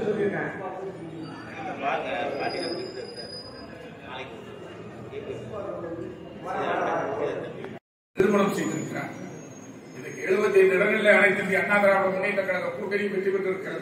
திருமணம் செய்திருக்கிறார். இதுக்கு 75 இடங்களில் அனைத்து இந்திய அண்ணா திராவிட முன்னேற்ற கழக கூட்டணி வெற்றி பெற்றிருக்கிறது.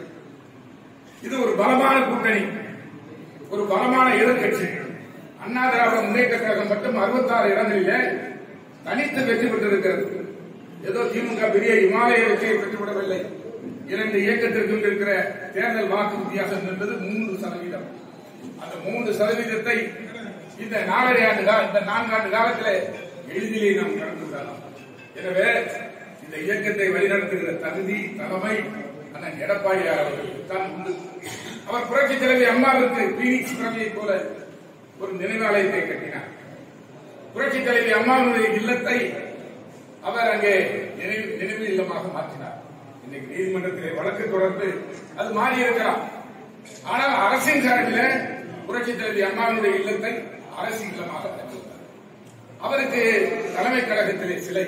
இது ஒரு பலமான கூட்டணி, ஒரு பலமான எதிர்கட்சி. அண்ணா திராவிட முன்னேற்ற கழகம் மட்டும் 66 இடங்களிலே தனித்து வெற்றி பெற்றிருக்கிறது. ஏதோ திமுக பெரிய இமாலய வெற்றியை பெற்றுவிடவில்லை. 2 இயக்கத்திற்கும் இருக்கிற தேர்தல் வாக்கு வித்தியாசம் என்பது 3%. அந்த 3%-ஐ இந்த 4 ஆண்டு காலத்தில் எளிதிலே நாம் கடந்து விடலாம். எனவே இந்த இயக்கத்தை வழிநடத்துகிற தகுதி தலைமை அண்ணன் எடப்பாடியார் அவர்களுக்கு தான் உண்டு. அவர் புரட்சி தலைவி அம்மாவிற்கு பீனிக்ஸ் பிறவியை போல ஒரு நினைவாலயத்தை கட்டினார். புரட்சி தலைவி அம்மாவுடைய இல்லத்தை அவர் அங்கே நினைவு இல்லமாக மாற்றினார். இன்னைக்கு நீதிமன்றத்திலே வழக்கு தொடர்ந்து அது மாறி இருக்கலாம். ஆனால் அரசின் சார்பில் புரட்சி தலைவி அம்மாவுடைய இல்லத்தை அரசு இல்லமாக கட்டினார். அவருக்கு தலைமை கழகத்திலே சிலை,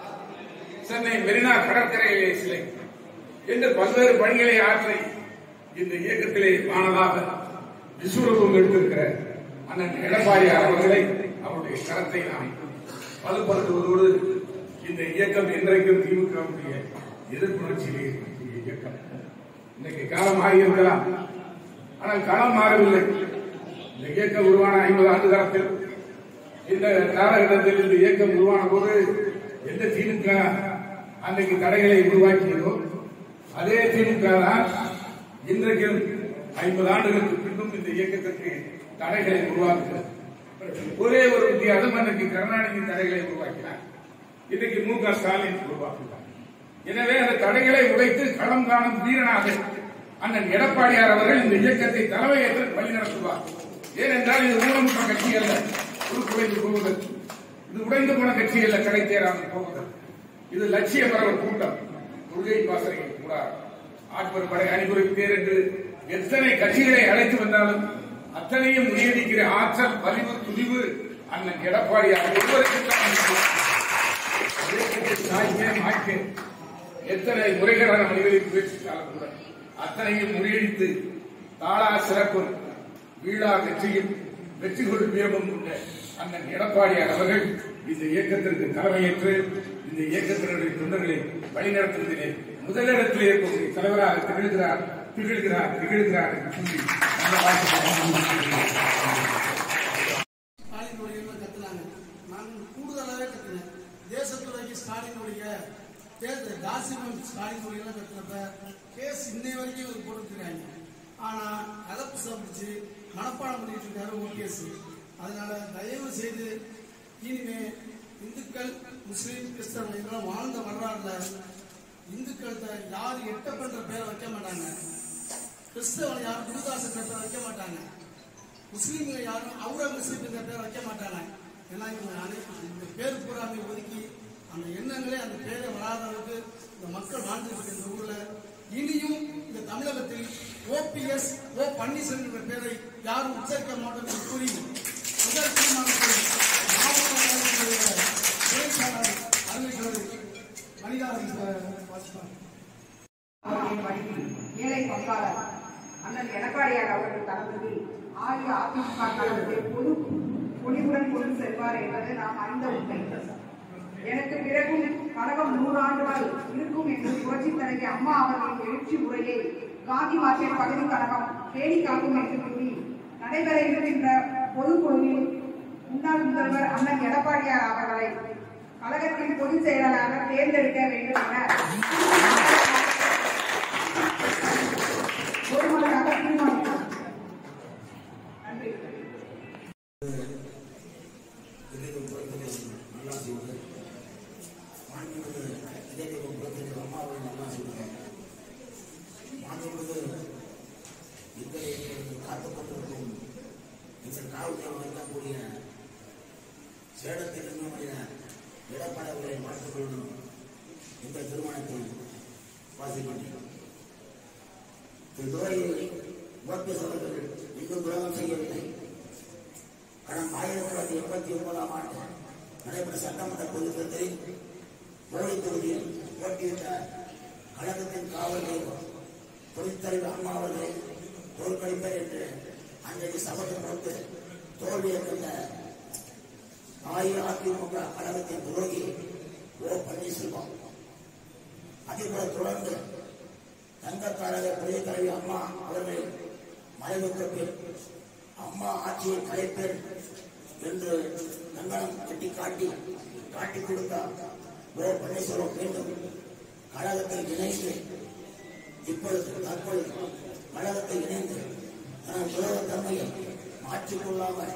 சென்னை மெரினா கடற்கரையிலே சிலை என்று பல்வேறு பணிகளை ஆற்றி இந்த இயக்கத்திலே மாணவராக விஸ்வரூபம் எடுத்திருக்கிற அண்ணன் எடப்பாடியார் அவர்களை அவருடைய கரத்தை நாம் வலுப்படுத்துவதோடு இந்த இயக்கம் என்றைக்கும் திமுகவுடைய எதிர்ப்புணர்ச்சியிலே இருக்கக்கூடிய இயக்கம். இன்னைக்கு காலம் மாறி இருக்கலாம், ஆனால் காலம் மாறவில்லை. இந்த இயக்கம் உருவான 50 ஆண்டு காலத்தில், இந்த காலகட்டத்தில் இந்த இயக்கம் உருவான போது எந்த திமுக அன்றைக்கு தடைகளை உருவாக்கியதோ அதே திமுக தான் இன்றைக்கும் 50 ஆண்டுகளுக்கு பின்னும் இந்த இயக்கத்திற்கு தடைகளை உருவாக்குகிறது. ஒரே ஒரு வித்தியாசம், அன்றைக்கு கருணாநிதி தடைகளை உருவாக்கினார், இன்றைக்கு மு க ஸ்டாலின் உருவாக்குகிறார். எனவே அந்த தடைகளை உடைத்து களம் காணும் வீரனாக அண்ணன் எடப்பாடியார் அவர்கள் இந்த இயக்கத்தை தலைமையேற்று வழிநடத்துவார். ஏனென்றால் இது ஊனமுற்ற கட்சி அல்ல, உருக்குலைந்து போவதற்கு. இது உடைந்து போன கட்சி அல்ல, கடை தேராமல் போவதற்கு. இது லட்சிய பரவல் கூட்டம், கொள்கை பாசறையில் கூடாது. ஆட்பர் படை அணிபுரி பேர் என்று எத்தனை கட்சிகளை அழைத்து வந்தாலும் அத்தனையும் முறியடிக்கிற ஆற்றல், வலிவு, துணிவு அண்ணன் எடப்பாடியார் எத்தனை முறைகளான மனிதர்களை முயற்சித்தாலும் கூட அத்தனையும் முறியடித்து தாளா சிறப்பும் வீழா வெற்றியும் வெற்றி கொள் வீரமும் உள்ள அண்ணன் எடப்பாடியார் அவர்கள் இந்த இயக்கத்திற்கு தலைமையேற்று இந்த இயக்கத்தினுடைய தொண்டர்களை வழிநடத்துவதிலே முதலிடத்தில் இருக்கக்கூடிய தலைவராக திகழ்கிறார் என்று சொல்லி கூடுதலாகவே கத்தினேன். தேசத்துறைக்கு ஸ்டாலினுடைய தேர்தல் டாசிமெண்ட் ஸ்டாலினுடைய கத்துனப்ப கேஸ் இன்னை வரைக்கும் ஒரு போட்டுருக்காங்க. ஆனா கலப்பு சாப்பிடுச்சு மனப்பாடம் பண்ணிட்டு இருக்காரு ஓகேஸ். அதனால தயவு செய்து இனிமே இந்துக்கள், முஸ்லீம், கிறிஸ்தவர்கள் இதெல்லாம் வாழ்ந்த வரலாறுல இந்துக்களை யாரும் எட்டப்பன்ற பேரை வைக்க மாட்டாங்க, கிறிஸ்தவர்கள் யாரும் குருதாசன் பேரை வைக்க மாட்டாங்க, முஸ்லீம்கள் யாரும் அவுரங்கசீப் என்ற பேரை வைக்க மாட்டாங்க. ஏன்னா இந்த பேர் பூராமை ஒதுக்கி அந்த எண்ணங்களே அந்த பேரை வராத அளவுக்கு இந்த மக்கள் வாழ்ந்துட்டு இந்த ஊர்ல இனியும் இந்த தமிழகத்தில் OPS ஓ பன்னீர்செல்வம் என்ற பேரை யாரும் உச்சரிக்க மாட்டோம் என்று கூறி முதல் தீர்மானத்தில் ஏழை பங்காளர் அண்ணன் எடப்பாடியார் அவர்கள் தலைமையில் அஇஅதிமுக காலத்தை பொது பொலிவுடன் கொண்டு செல்வார் என்பது நாம் அறிந்த உண்மை. எனக்கு பிறகும் கழகம் 100 ஆண்டுகள் இருக்கும் என்று புரட்சி தலைவி அம்மா அவர்களின் எழுச்சி உரையை காந்தி மார்க்கெட் பகுதி கழகம் பேணி காக்கும் என்று கூறி நடைபெற இருக்கின்ற பொதுக்குழுவில் முன்னாள் முதல்வர் அண்ணன் எடப்பாடியார் அவர்களை கழகத்தின் பொதுச் செயலாளராக தேர்ந்தெடுக்க வேண்டும் என ஒருமனதாக தீர்மானித்தார். நன்றி. சேலத்திலிருந்து எடப்பாடி மாற்றுக்கொள்ளணும் இந்த திருமணத்தை வாசிக்கின்றோம். இதுவரையில் ஓபிஎஸ் அவர்கள் இன்னும் துரோகம் செய்யவில்லை. கடந்த 1989ஆம் ஆண்டு நடைபெற்ற சட்டமன்ற பொதுத் தேர்தலில் மோடி தொகுதியில் போட்டியிட்ட கழகத்தின் காவல்கள் பொதுத்தலைவர் அம்மா அவர்களை அன்றைக்கு சபதம் போட்டு தோல்வியை கண்ட அஇஅதிமுக கழகத்தின் துரோகி ஓ பன்னீர்செல்வம். அதேபோல தொடர்ந்து தங்கத்தாரக புதிய தலைவி அம்மா அவர்கள் மறைவுக்கு பின் அம்மா ஆட்சியை கலைப்பேன் என்று கங்கணம் காட்டி கொடுத்தார் ஓ பன்னீர்செல்வம். மீண்டும் கழகத்தில் இணைந்து தற்பொழுது கழகத்தில் இணைந்து தனது உலக தன்மையை மாற்றிக்கொள்ளாமல்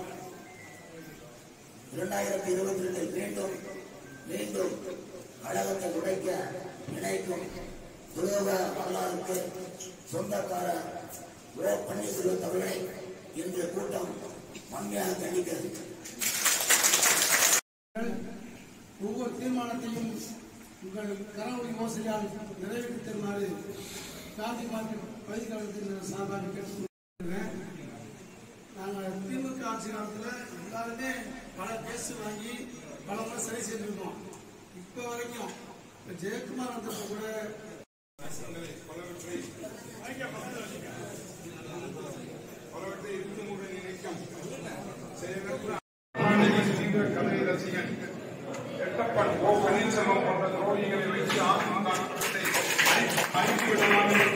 2022 மீண்டும் கழகத்தை உடைக்க நினைக்கும் துரோக வரலாறுக்கு சொந்தக்கார ஓ பன்னீர்செல்வம் அவர்களை இன்று கூட்டம் வன்மையாக கண்டிக்கிறது. ஒவ்வொரு தீர்மானத்தையும் உங்கள் கரவொலி யோசனையால் நிறைவேற்றி தருமாறு காந்தி மார்க்கெட் பயிர்கழகத்தின் சார்பாக கேட்டுக்கொள்கிறேன். நாங்கள் திமுக ஆட்சி காலத்தில் எல்லாருமே பல கேஸ் வாங்கி பல முறை சரி செய்திருக்கோம். இப்போ வரைக்கும் ஜெயக்குமார் வந்தப்ப கூட கலை ரசிகன் எட்டப்பன் ஓ பன்னீர்செல்வம் போன்ற துரோகிகளை வைத்து அதிமுக அழித்துவிடலாம்